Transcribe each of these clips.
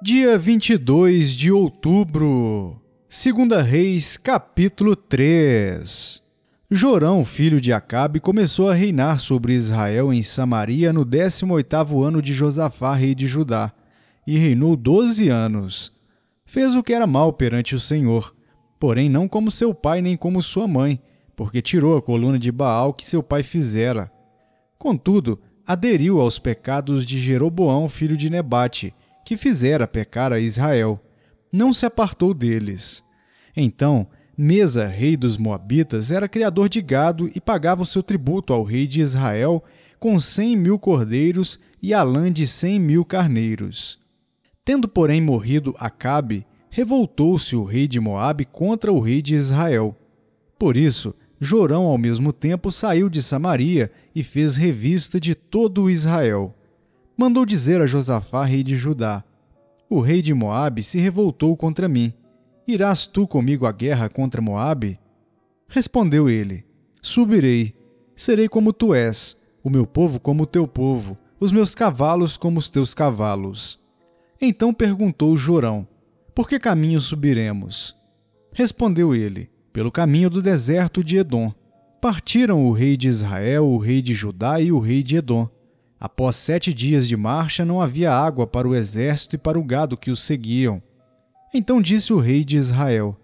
Dia 22 de outubro, 2 Reis, capítulo 3. Jorão, filho de Acabe, começou a reinar sobre Israel em Samaria no 18º ano de Josafá, rei de Judá, e reinou 12 anos. Fez o que era mal perante o Senhor, porém não como seu pai nem como sua mãe, porque tirou a coluna de Baal que seu pai fizera. Contudo, aderiu aos pecados de Jeroboão, filho de Nebate, que fizera pecar a Israel. Não se apartou deles. Então, Mesa, rei dos Moabitas, era criador de gado e pagava o seu tributo ao rei de Israel com 100.000 cordeiros e a lã de 100.000 carneiros. Tendo, porém, morrido Acabe, revoltou-se o rei de Moabe contra o rei de Israel. Por isso, Jorão, ao mesmo tempo, saiu de Samaria e fez revista de todo o Israel. Mandou dizer a Josafá, rei de Judá: o rei de Moabe se revoltou contra mim. Irás tu comigo à guerra contra Moabe? Respondeu ele: subirei. Serei como tu és, o meu povo como o teu povo, os meus cavalos como os teus cavalos. Então perguntou Jorão: por que caminho subiremos? Respondeu ele: pelo caminho do deserto de Edom. Partiram o rei de Israel, o rei de Judá e o rei de Edom. Após 7 dias de marcha, não havia água para o exército e para o gado que os seguiam. Então disse o rei de Israel: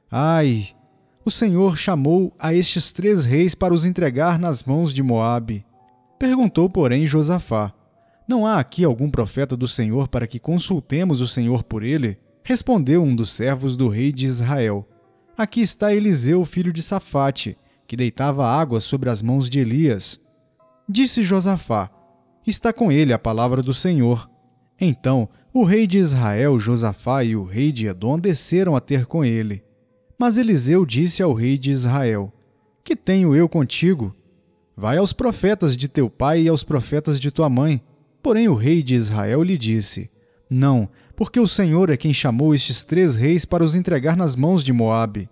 ai, o Senhor chamou a estes 3 reis para os entregar nas mãos de Moabe. Perguntou, porém, Josafá: não há aqui algum profeta do Senhor para que consultemos o Senhor por ele? Respondeu um dos servos do rei de Israel: aqui está Eliseu, filho de Safate, que deitava água sobre as mãos de Elias. Disse Josafá: está com ele a palavra do Senhor. Então o rei de Israel, Josafá, e o rei de Edom desceram a ter com ele. Mas Eliseu disse ao rei de Israel: que tenho eu contigo? Vai aos profetas de teu pai e aos profetas de tua mãe. Porém o rei de Israel lhe disse: não, porque o Senhor é quem chamou estes 3 reis para os entregar nas mãos de Moabe.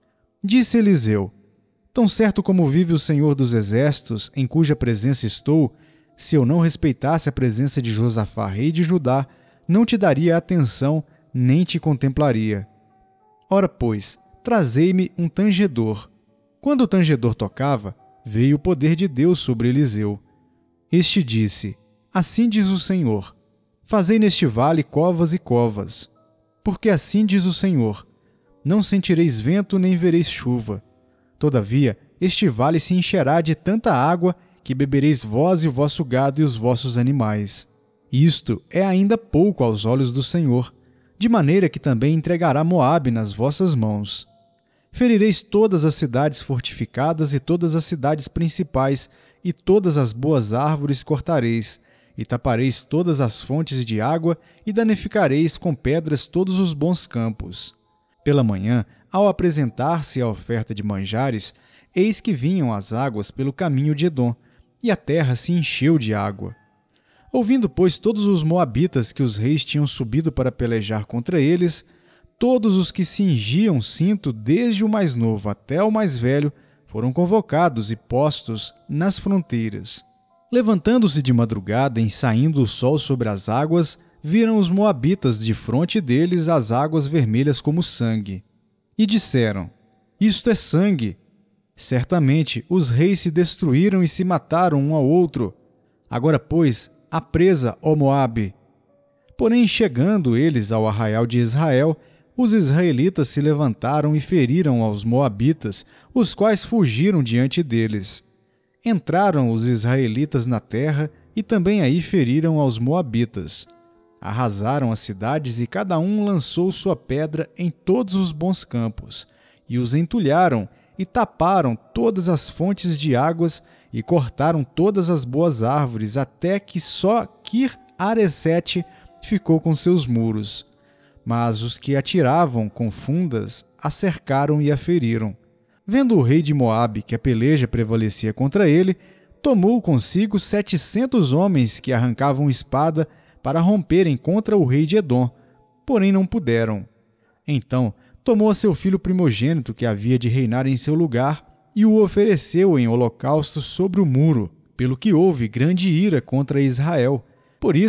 Disse Eliseu: tão certo como vive o Senhor dos exércitos, em cuja presença estou, se eu não respeitasse a presença de Josafá, rei de Judá, não te daria atenção, nem te contemplaria. Ora, pois, trazei-me um tangedor. Quando o tangedor tocava, veio o poder de Deus sobre Eliseu. Este disse: assim diz o Senhor: fazei neste vale covas e covas. Porque assim diz o Senhor: não sentireis vento nem vereis chuva. Todavia, este vale se encherá de tanta água que bebereis vós e o vosso gado e os vossos animais. Isto é ainda pouco aos olhos do Senhor, de maneira que também entregará Moabe nas vossas mãos. Ferireis todas as cidades fortificadas e todas as cidades principais, e todas as boas árvores cortareis, e tapareis todas as fontes de água, e danificareis com pedras todos os bons campos. Pela manhã, ao apresentar-se a oferta de manjares, eis que vinham as águas pelo caminho de Edom, e a terra se encheu de água. Ouvindo, pois, todos os moabitas que os reis tinham subido para pelejar contra eles, todos os que cingiam cinto, desde o mais novo até o mais velho, foram convocados e postos nas fronteiras. Levantando-se de madrugada, em saindo o sol sobre as águas, viram os moabitas defronte deles as águas vermelhas como sangue. E disseram: isto é sangue. Certamente os reis se destruíram e se mataram um ao outro. Agora, pois, a presa, ó Moabe. Porém, chegando eles ao arraial de Israel, os israelitas se levantaram e feriram aos moabitas, os quais fugiram diante deles. Entraram os israelitas na terra e também aí feriram aos moabitas. Arrasaram as cidades e cada um lançou sua pedra em todos os bons campos, e os entulharam e taparam todas as fontes de águas e cortaram todas as boas árvores, até que só Kir-Haresete ficou com seus muros. Mas os que atiravam com fundas a cercaram e a feriram. Vendo o rei de Moabe que a peleja prevalecia contra ele, tomou consigo 700 homens que arrancavam espada para romperem contra o rei de Edom, porém não puderam. Então tomou a seu filho primogênito que havia de reinar em seu lugar e o ofereceu em holocausto sobre o muro, pelo que houve grande ira contra Israel. Por isso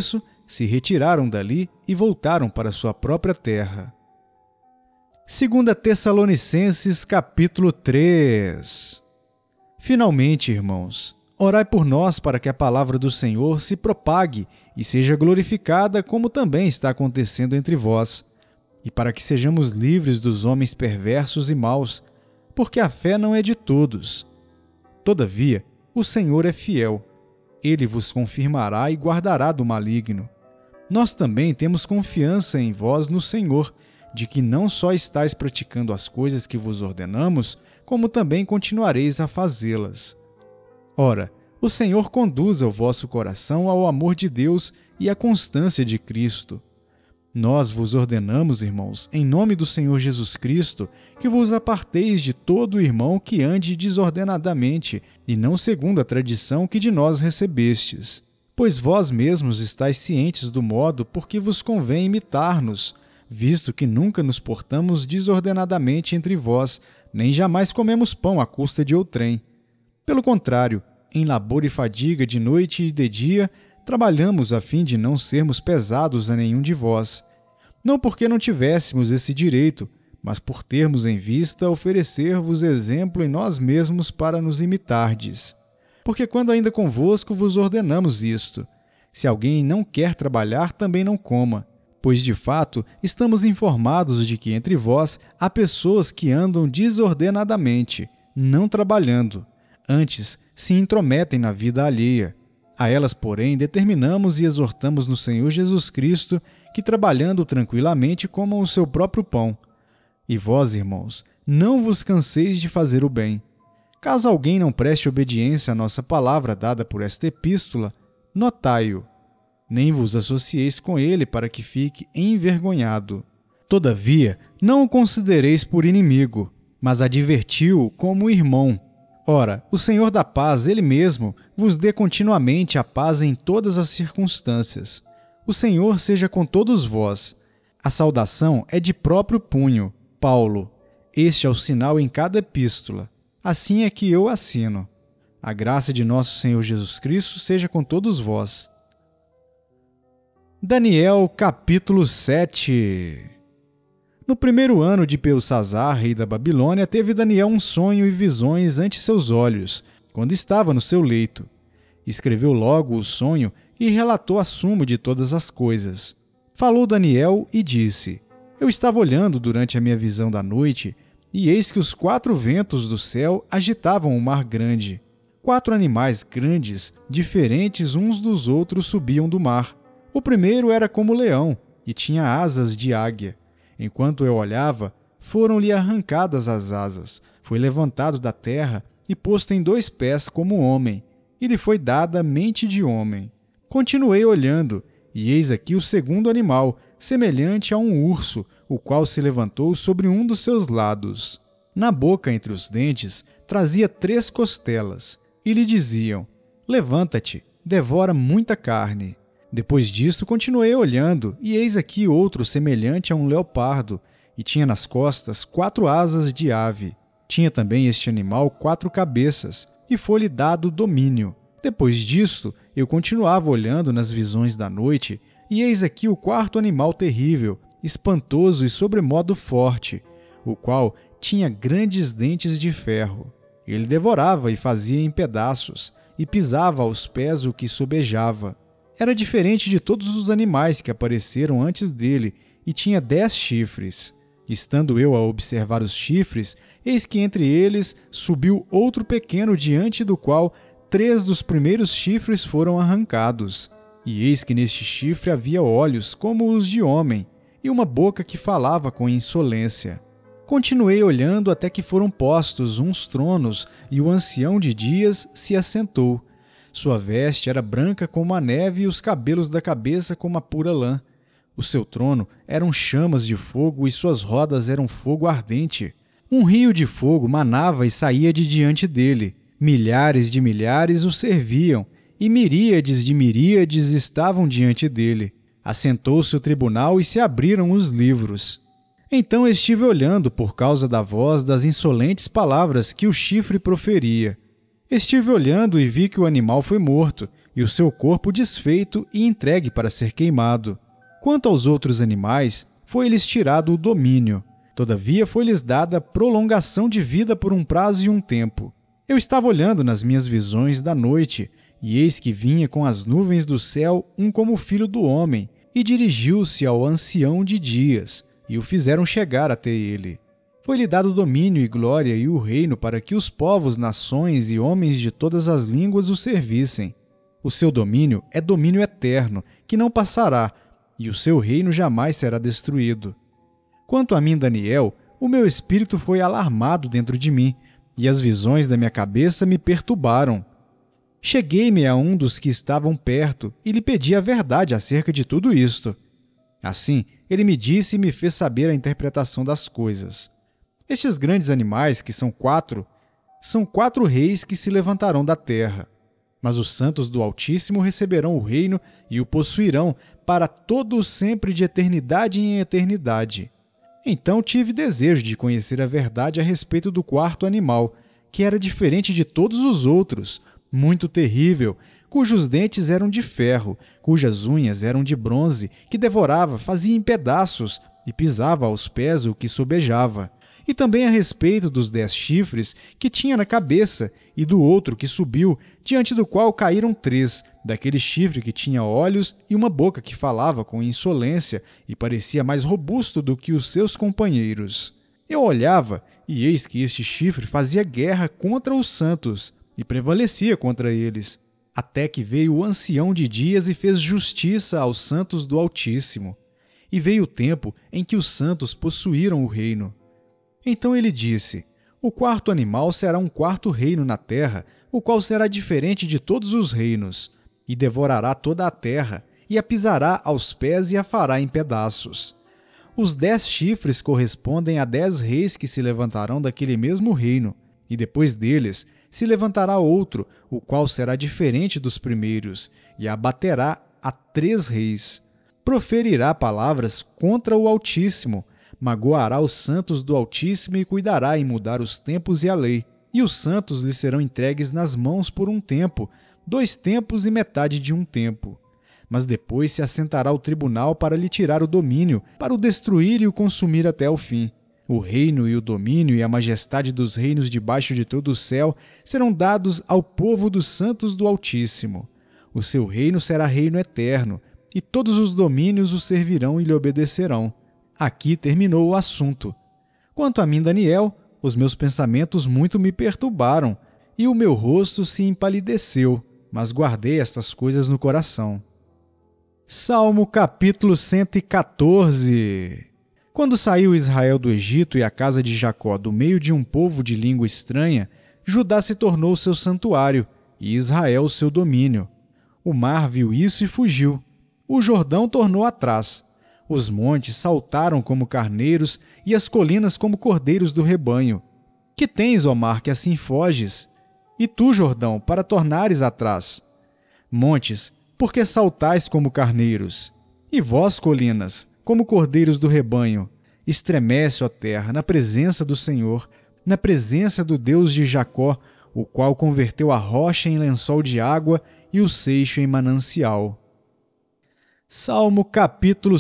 se retiraram dali e voltaram para sua própria terra. 2 Tessalonicenses capítulo 3. Finalmente, irmãos, orai por nós para que a palavra do Senhor se propague e seja glorificada, como também está acontecendo entre vós, e para que sejamos livres dos homens perversos e maus, porque a fé não é de todos. Todavia, o Senhor é fiel. Ele vos confirmará e guardará do maligno. Nós também temos confiança em vós no Senhor, de que não só estáis praticando as coisas que vos ordenamos, como também continuareis a fazê-las. Ora, o Senhor conduza o vosso coração ao amor de Deus e à constância de Cristo. Nós vos ordenamos, irmãos, em nome do Senhor Jesus Cristo, que vos aparteis de todo irmão que ande desordenadamente, e não segundo a tradição que de nós recebestes. Pois vós mesmos estáis cientes do modo por que vos convém imitar-nos, visto que nunca nos portamos desordenadamente entre vós, nem jamais comemos pão à custa de outrem. Pelo contrário, em labor e fadiga de noite e de dia, trabalhamos a fim de não sermos pesados a nenhum de vós. Não porque não tivéssemos esse direito, mas por termos em vista oferecer-vos exemplo em nós mesmos para nos imitardes. Porque quando ainda convosco vos ordenamos isto: se alguém não quer trabalhar, também não coma. Pois, de fato, estamos informados de que entre vós há pessoas que andam desordenadamente, não trabalhando. Antes, se intrometem na vida alheia. A elas, porém, determinamos e exortamos no Senhor Jesus Cristo que, trabalhando tranquilamente, comam o seu próprio pão. E vós, irmãos, não vos canseis de fazer o bem. Caso alguém não preste obediência à nossa palavra dada por esta epístola, notai-o. Nem vos associeis com ele para que fique envergonhado. Todavia, não o considereis por inimigo, mas adverti-o como irmão. Ora, o Senhor da paz, Ele mesmo, vos dê continuamente a paz em todas as circunstâncias. O Senhor seja com todos vós. A saudação é de próprio punho, Paulo. Este é o sinal em cada epístola. Assim é que eu assino. A graça de nosso Senhor Jesus Cristo seja com todos vós. Daniel capítulo 7. No primeiro ano de Belsazar, rei da Babilônia, teve Daniel um sonho e visões ante seus olhos, quando estava no seu leito. Escreveu logo o sonho e relatou a sumo de todas as coisas. Falou Daniel e disse: Eu estava olhando durante a minha visão da noite, e eis que os 4 ventos do céu agitavam o mar grande. 4 animais grandes, diferentes uns dos outros, subiam do mar. O primeiro era como leão, e tinha asas de águia. Enquanto eu olhava, foram-lhe arrancadas as asas, foi levantado da terra e posto em 2 pés como homem, e lhe foi dada mente de homem. Continuei olhando, e eis aqui o segundo animal, semelhante a um urso, o qual se levantou sobre um dos seus lados. Na boca, entre os dentes, trazia 3 costelas, e lhe diziam: Levanta-te, devora muita carne. Depois disto, continuei olhando, e eis aqui outro semelhante a um leopardo, e tinha nas costas 4 asas de ave. Tinha também este animal 4 cabeças, e foi-lhe dado domínio. Depois disto, eu continuava olhando nas visões da noite, e eis aqui o 4º animal terrível, espantoso e sobremodo forte, o qual tinha grandes dentes de ferro. Ele devorava e fazia em pedaços, e pisava aos pés o que sobejava. Era diferente de todos os animais que apareceram antes dele, e tinha 10 chifres. Estando eu a observar os chifres, eis que entre eles subiu outro pequeno, diante do qual 3 dos primeiros chifres foram arrancados. E eis que neste chifre havia olhos como os de homem, e uma boca que falava com insolência. Continuei olhando até que foram postos uns tronos, e o ancião de dias se assentou. Sua veste era branca como a neve e os cabelos da cabeça como a pura lã. O seu trono eram chamas de fogo e suas rodas eram fogo ardente. Um rio de fogo manava e saía de diante dele. Milhares de milhares o serviam, e miríades de miríades estavam diante dele. Assentou-se o tribunal e se abriram os livros. Então estive olhando por causa da voz das insolentes palavras que o chifre proferia. Estive olhando e vi que o animal foi morto, e o seu corpo desfeito e entregue para ser queimado. Quanto aos outros animais, foi-lhes tirado o domínio. Todavia foi-lhes dada prolongação de vida por um prazo e um tempo. Eu estava olhando nas minhas visões da noite, e eis que vinha com as nuvens do céu um como filho do homem, e dirigiu-se ao ancião de dias, e o fizeram chegar até ele. Foi-lhe dado domínio e glória e o reino para que os povos, nações e homens de todas as línguas o servissem. O seu domínio é domínio eterno, que não passará, e o seu reino jamais será destruído. Quanto a mim, Daniel, o meu espírito foi alarmado dentro de mim, e as visões da minha cabeça me perturbaram. Cheguei-me a um dos que estavam perto e lhe pedi a verdade acerca de tudo isto. Assim, ele me disse e me fez saber a interpretação das coisas. Estes grandes animais, que são quatro reis que se levantarão da terra. Mas os santos do Altíssimo receberão o reino e o possuirão para todo o sempre de eternidade em eternidade. Então tive desejo de conhecer a verdade a respeito do quarto animal, que era diferente de todos os outros, muito terrível, cujos dentes eram de ferro, cujas unhas eram de bronze, que devorava, fazia em pedaços e pisava aos pés o que sobejava. E também a respeito dos 10 chifres que tinha na cabeça, e do outro que subiu, diante do qual caíram 3, daquele chifre que tinha olhos e uma boca que falava com insolência e parecia mais robusto do que os seus companheiros. Eu olhava, e eis que este chifre fazia guerra contra os santos, e prevalecia contra eles, até que veio o ancião de dias e fez justiça aos santos do Altíssimo. E veio o tempo em que os santos possuíram o reino. Então ele disse: o quarto animal será um quarto reino na terra, o qual será diferente de todos os reinos, e devorará toda a terra, e a pisará aos pés e a fará em pedaços. Os 10 chifres correspondem a 10 reis que se levantarão daquele mesmo reino, e depois deles se levantará outro, o qual será diferente dos primeiros, e abaterá a 3 reis. Proferirá palavras contra o Altíssimo, magoará os santos do Altíssimo e cuidará em mudar os tempos e a lei. E os santos lhe serão entregues nas mãos por um tempo, 2 tempos e metade de um tempo. Mas depois se assentará o tribunal para lhe tirar o domínio, para o destruir e o consumir até o fim. O reino e o domínio e a majestade dos reinos debaixo de todo o céu serão dados ao povo dos santos do Altíssimo. O seu reino será reino eterno, e todos os domínios o servirão e lhe obedecerão. Aqui terminou o assunto. Quanto a mim, Daniel, os meus pensamentos muito me perturbaram, e o meu rosto se empalideceu, mas guardei estas coisas no coração. Salmo capítulo 114. Quando saiu Israel do Egito e a casa de Jacó do meio de um povo de língua estranha, Judá se tornou seu santuário, e Israel o seu domínio. O mar viu isso e fugiu. O Jordão tornou atrás. Os montes saltaram como carneiros e as colinas como cordeiros do rebanho. Que tens, ó mar, que assim foges? E tu, Jordão, para tornares atrás? Montes, por que saltais como carneiros? E vós, colinas, como cordeiros do rebanho? Estremece, ó terra, na presença do Senhor, na presença do Deus de Jacó, o qual converteu a rocha em lençol de água e o seixo em manancial. Salmo capítulo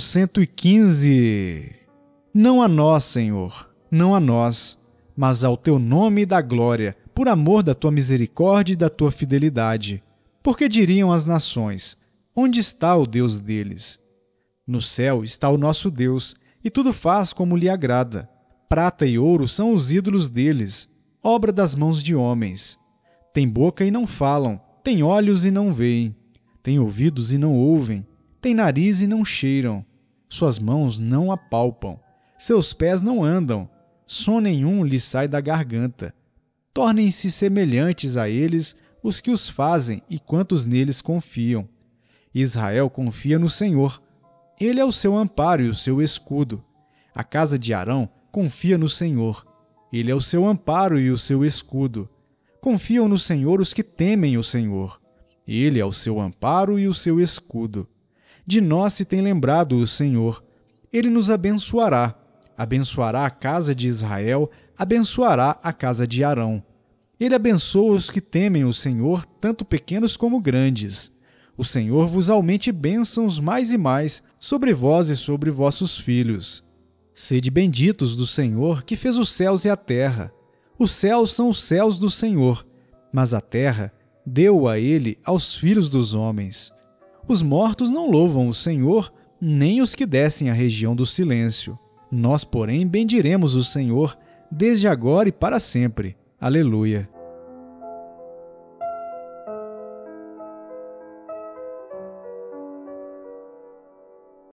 115. Não a nós, Senhor, não a nós, mas ao teu nome da glória, por amor da tua misericórdia e da tua fidelidade. Porque diriam as nações: onde está o Deus deles? No céu está o nosso Deus, e tudo faz como lhe agrada. Prata e ouro são os ídolos deles, obra das mãos de homens. Têm boca e não falam, têm olhos e não veem, têm ouvidos e não ouvem, têm nariz e não cheiram, suas mãos não apalpam, seus pés não andam, som nenhum lhes sai da garganta. Tornem-se semelhantes a eles os que os fazem e quantos neles confiam. Israel confia no Senhor. Ele é o seu amparo e o seu escudo. A casa de Arão confia no Senhor. Ele é o seu amparo e o seu escudo. Confiam no Senhor os que temem o Senhor. Ele é o seu amparo e o seu escudo. De nós se tem lembrado o Senhor. Ele nos abençoará. Abençoará a casa de Israel, abençoará a casa de Arão. Ele abençoa os que temem o Senhor, tanto pequenos como grandes. O Senhor vos aumente bênçãos mais e mais sobre vós e sobre vossos filhos. Sede benditos do Senhor, que fez os céus e a terra. Os céus são os céus do Senhor, mas a terra deu a ele aos filhos dos homens. Os mortos não louvam o Senhor, nem os que descem à região do silêncio. Nós, porém, bendiremos o Senhor, desde agora e para sempre. Aleluia.